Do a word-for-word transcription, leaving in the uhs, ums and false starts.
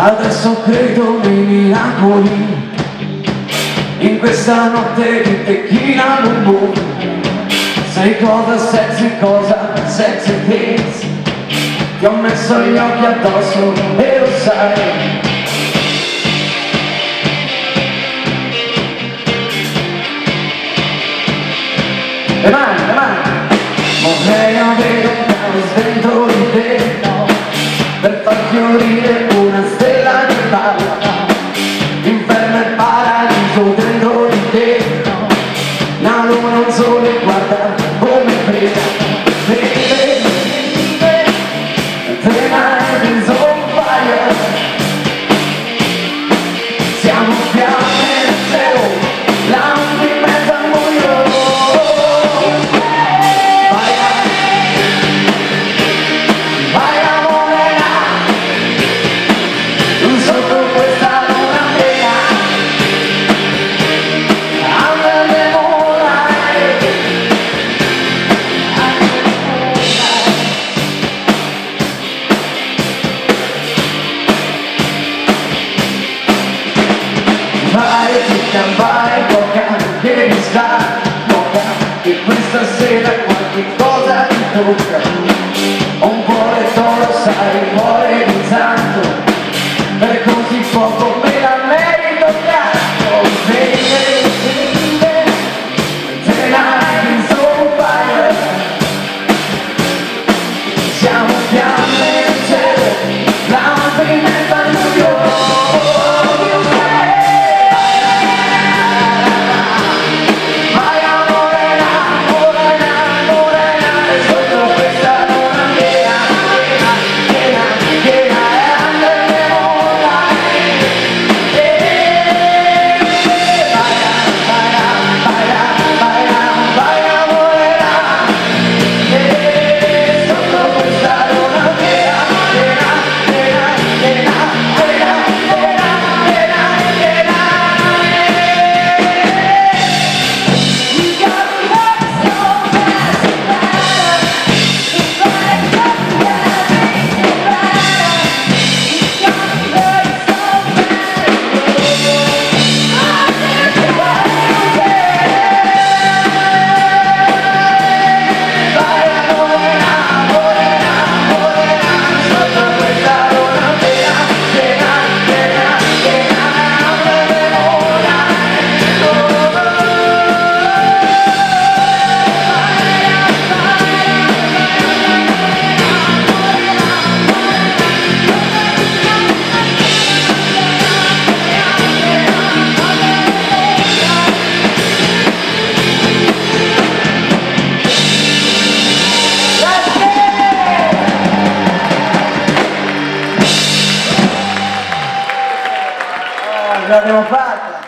Adesso credo nei miracoli, in questa notte di tequila boom boom. Sei cosa sexy, cosa sexy things. Ti ho messo gli occhi addosso e lo sai. Le mani, le mani. Vorrei avere un caos dentro di te, no, per far fiorire una stella di palla. Inferno e paradiso dentro di te, no, una luna, un sole, guarda come brilla. Vedi, vedi, vedi, the night is on fire. Siamo fiamme nel cielo, lampi in mezzo al buio. Vai, poca, devi stare, poca, che questa sera qualche cosa ti tocca. Ho un cuore d'oro, sai, un cuore di santo, per così poco me la merito tanto. Vedi, vedi, vedi, the night is on fire. Siamo fiamme nel cielo, lampi in mezzo al buio. L'abbiamo fatta!